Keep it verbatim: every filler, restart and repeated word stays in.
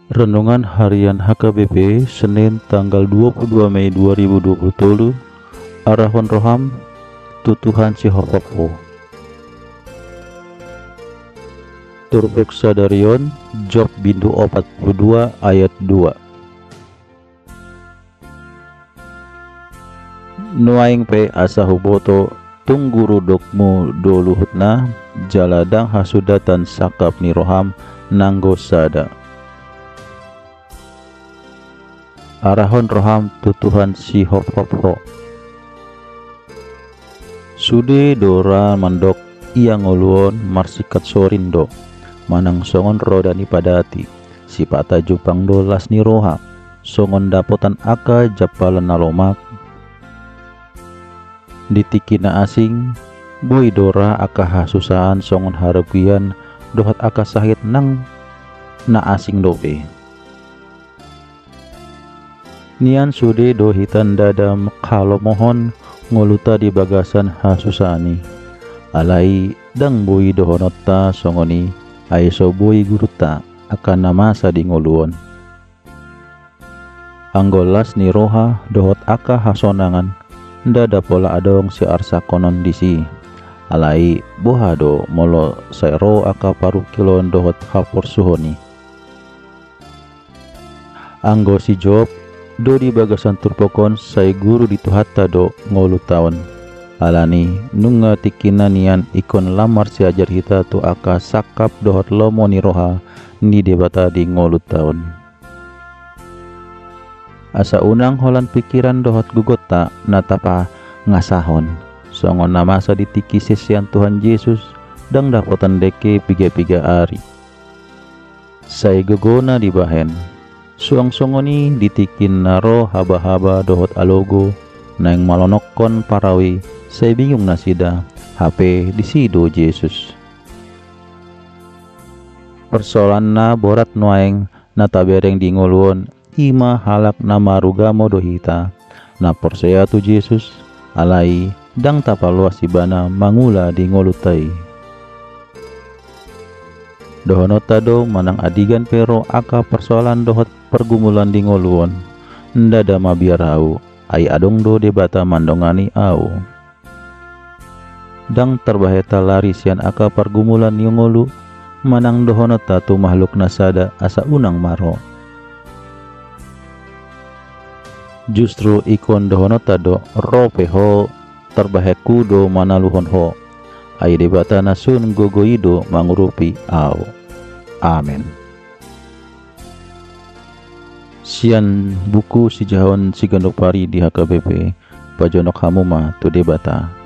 Renungan Harian H K B P Senin tanggal dua puluh dua Mei dua ribu dua puluh tiga. Arahon Roham Tutuhan Sihopopo Turbek Sadarion Job Bindu empat puluh dua ayat dua. Nuaing pe asa huboto tungguru dokmu doluhutna jaladang hasudatan sakap ni roham nanggo sada. Arahon roham tutuhan si hop hop ho. Sude dora mandok ia ngoluon marsikat sorindo manang songon rodani padati si pata jupang dolas ni roha songon dapotan aka japalan nalomak ditikina asing boy dora aka hasusahan songon harapian dohat aka sahit nang na asing dope. Nian sude dohitan dada kalau mohon ngoluta di bagasan hasusani alai dang bui dohonota songoni aiso bui guruta akan namasa di ngoluon anggolas ni roha dohot aka hasonangan dada pola adong si arsa konon disi alai bohado molo sairo aka paru kilon dohot hapor suhoni anggo si Job do di bagasan turpokon say guru dituhatta do ngolu taon alani nunga tikina nian ikon lamar si ajar hita tu aka sakap dohot lomo ni roha ni debata di ngolu taon asa unang holan pikiran dohot gugota natapa ngasahon songon namasa ditiki sesian Tuhan Yesus dang dapotan deke piga-piga ari say gegona di bahen suang songoni ditikin naro haba-haba dohot alogo naing malonokon parawi saya bingung nasida H P disido Yesus persoalan na borat nuaeng natabereng di ngoluon ima halak nama rugamo dohita na porsea tu Yesus alai dang tapaluas ibana mangula di ngolutai dohonota do manang adigan pero aka persoalan dohot pergumulan di ngoluon ndada mabiar au ai adong do debata mandongani au dang terbaheta lari sian aka pergumulan ni ngolu manang dohonota tu makhluk nasada asa unang maro justru ikon dohonota do rope ho terbaheku do manaluhon ho ai debata nasun gogoido mangurupi au. Amen. Sian buku si jahon si gandok pari di H K B P pajonok hamuma tu debata